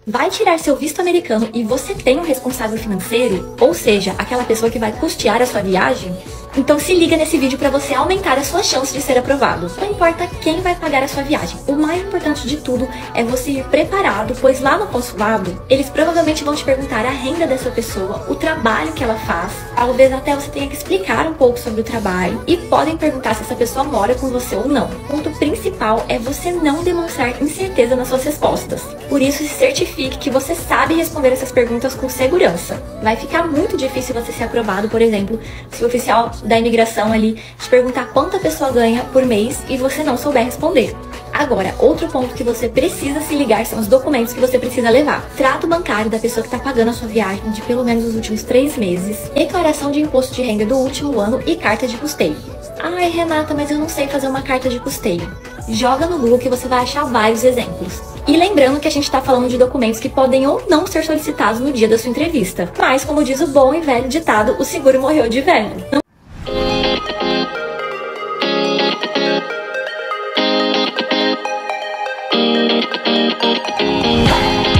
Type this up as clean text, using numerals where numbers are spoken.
vai tirar seu visto americano e você tem um responsável financeiro, ou seja, aquela pessoa que vai custear a sua viagem, então se liga nesse vídeo para você aumentar a sua chance de ser aprovado. Não importa quem vai pagar a sua viagem, o mais importante de tudo é você ir preparado, pois lá no consulado, eles provavelmente vão te perguntar a renda dessa pessoa, o trabalho que ela faz, talvez até você tenha que explicar um pouco sobre o trabalho e podem perguntar se essa pessoa mora com você ou não. O ponto principal é você não demonstrar incerteza nas suas respostas. Por isso, se certifique que você sabe responder essas perguntas com segurança. Vai ficar muito difícil você ser aprovado, por exemplo, se o oficial da imigração ali te perguntar quanto a pessoa ganha por mês e você não souber responder. Agora, outro ponto que você precisa se ligar são os documentos que você precisa levar. Extrato bancário da pessoa que está pagando a sua viagem de pelo menos os últimos 3 meses, declaração de imposto de renda do último ano e carta de custeio. Ai, Renata, mas eu não sei fazer uma carta de custeio. Joga no Google que você vai achar vários exemplos. E lembrando que a gente está falando de documentos que podem ou não ser solicitados no dia da sua entrevista. Mas, como diz o bom e velho ditado, o seguro morreu de velho. Não